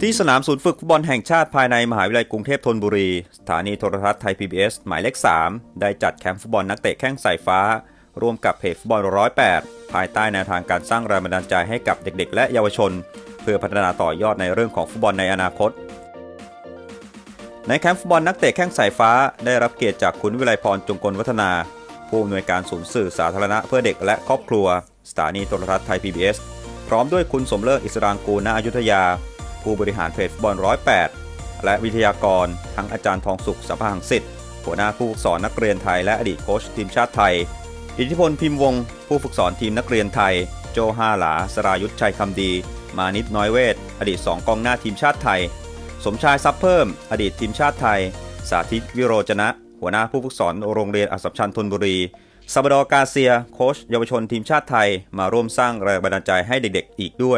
ที่สนามศูนย์ฝึกฟุตบอลแห่งชาติภายในมหาวิทยาลัยกรุงเทพธนบุรีสถานีโทรทัศน์ไทย PBS หมายเลข 3ได้จัดแคมป์ฟุตบอลนักเตะแข้งสายฟ้าร่วมกับเพจฟุตบอล108ภายใต้แนวทางการสร้างแรงบันดาลใจให้กับเด็กๆและเยาวชนเพื่อพัฒนาต่อยอดในเรื่องของฟุตบอลในอนาคตในแคมป์ฟุตบอลนักเตะแข้งสายฟ้าได้รับเกียรติจากคุณวิไลพรจงกลวัฒนาผู้อำนวยการศูนย์สื่อสาธารณะเพื่อเด็กและครอบครัวสถานีโทรทัศน์ไทย PBS พร้อมด้วยคุณสมเลิศอิสรางกูลณอยุธยาผู้บริหารเพจฟุตบอล108และวิทยากรทั้งอาจารย์ทองสุขสัมภหังสิทธิ์หัวหน้าผู้ฝึกสอนนักเรียนไทยและอดีตโค้ชทีมชาติไทยอิทธิพลพิมพ์วงศ์ผู้ฝึกสอนทีมนักเรียนไทยโจห้าหลาสรายุทธชัยคำดีมานิดน้อยเวทอดีต2กองหน้าทีมชาติไทยสมชายซับเพิ่มอดีตทีมชาติไทยสาธิตวิโรจนะหัวหน้าผู้ฝึกสอนโรงเรียนอัสสัมชัญธนบุรีซาบาดอร์กาเซียโค้ชเยาวชนทีมชาติไทยมาร่วมสร้างแรงบันดาลใจให้เด็กๆอีกด้วย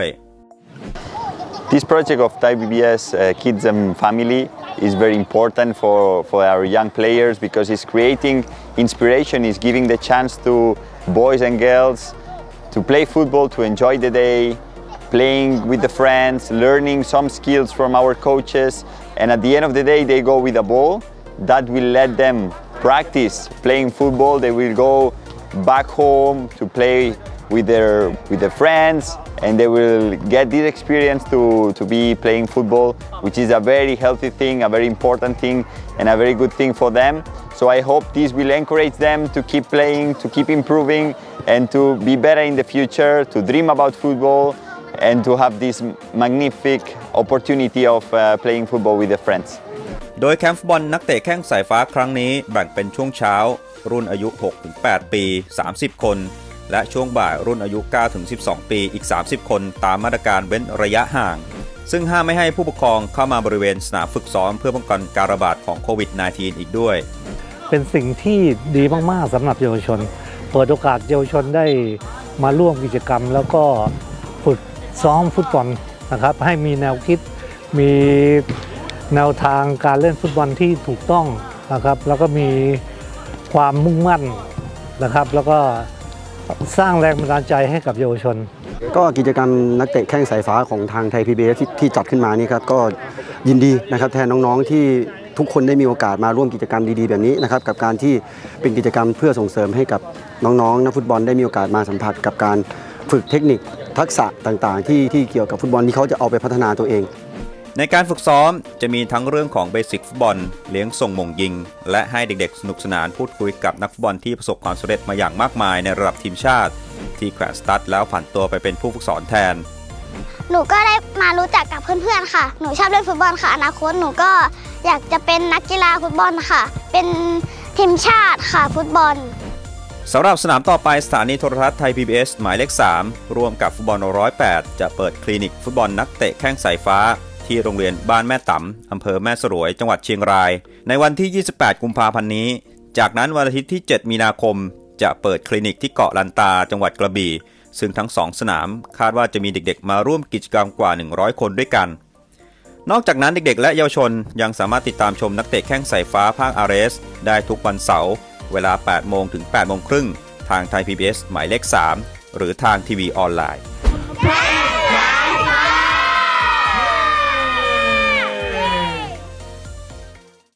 This project of Thai PBS Kids and Family is very important for our young players because it's creating inspiration, it's giving the chance to boys and girls to play football, to enjoy the day, playing with the friends, learning some skills from our coaches, and at the end of the day they go with a ball that will let them practice playing football. They will go back home to play with their friends, and they will get this experience to be playing football, which is a very healthy thing, a very important thing, and a very good thing for them. So I hope this will encourage them to keep playing, to keep improving, and to be better in the future, to dream about football, and to have this magnificent opportunity of playing football with their friends. โดยแคมป์ฟุตบอลนักเตะแข้งสายฟ้าครั้งนี้แบ่งเป็นช่วงเช้ารุ่นอายุ 6-8 ปี 30 คนและช่วงบ่ายรุ่นอายุ 9-12 ปีอีก 30 คนตามมาตรการเว้นระยะห่างซึ่งห้ามไม่ให้ผู้ปกครองเข้ามาบริเวณสนามฝึกซ้อมเพื่อป้องกันการระบาดของโควิด -19 อีกด้วยเป็นสิ่งที่ดีมากๆสำหรับเยาวชนเปิดโอกาสเยาวชนได้มาร่วมกิจกรรมแล้วก็ฝึกซ้อมฟุตบอลนะครับให้มีแนวคิดมีแนวทางการเล่นฟุตบอลที่ถูกต้องนะครับแล้วก็มีความมุ่งมั่นนะครับแล้วก็สร้างแรงบันดาลใจให้กับเยาวชนก็กิจกรรมนักเตะแข้งสายฟ้าของทางไทย PBS ที่จัดขึ้นมานี่ครับก็ยินดีนะครับแทนน้องๆที่ทุกคนได้มีโอกาสมาร่วมกิจกรรมดีๆแบบนี้นะครับกับการที่เป็นกิจกรรมเพื่อส่งเสริมให้กับน้องๆนักฟุตบอลได้มีโอกาสมาสัมผัสกับการฝึกเทคนิคทักษะต่างๆที่เกี่ยวกับฟุตบอลที่เขาจะเอาไปพัฒนาตัวเองในการฝึกซ้อมจะมีทั้งเรื่องของเบสิกฟุตบอลเลี้ยงส่งหม่งยิงและให้เด็กๆสนุกสนานพูดคุยกับนักฟุตบอลที่ประสบความสำเร็จมาอย่างมากมายในระดับทีมชาติที่แขวนสตั๊ดแล้วผันตัวไปเป็นผู้ฝึกสอนแทนหนูก็ได้มารู้จักกับเพื่อนๆค่ะหนูชอบเล่นฟุตบอลค่ะอนาคตหนูก็อยากจะเป็นนักกีฬาฟุตบอลค่ะเป็นทีมชาติค่ะฟุตบอลสำหรับสนามต่อไปสถานีโทรทัศน์ไทย PBS หมายเลข 3ร่วมกับฟุตบอล108จะเปิดคลินิกฟุตบอลนักเตะแข้งสายฟ้าที่โรงเรียนบ้านแม่ต๋ำอำเภอแม่สรวยจังหวัดเชียงรายในวันที่28กุมภาพันธ์นี้จากนั้นวันอาทิตย์ที่7มีนาคมจะเปิดคลินิกที่เกาะลันตาจังหวัดกระบี่ซึ่งทั้ง2สนามคาดว่าจะมีเด็กๆมาร่วมกิจกรรมกว่า100คนด้วยกันนอกจากนั้นเด็กๆและเยาวชนยังสามารถติดตามชมนักเตะแข้งสายฟ้าภาค RS ได้ทุกวันเสาร์เวลา 8 โมงถึง 8 โมงครึ่งทางไทย PBS หมายเลข 3หรือทางทีวีออนไลน์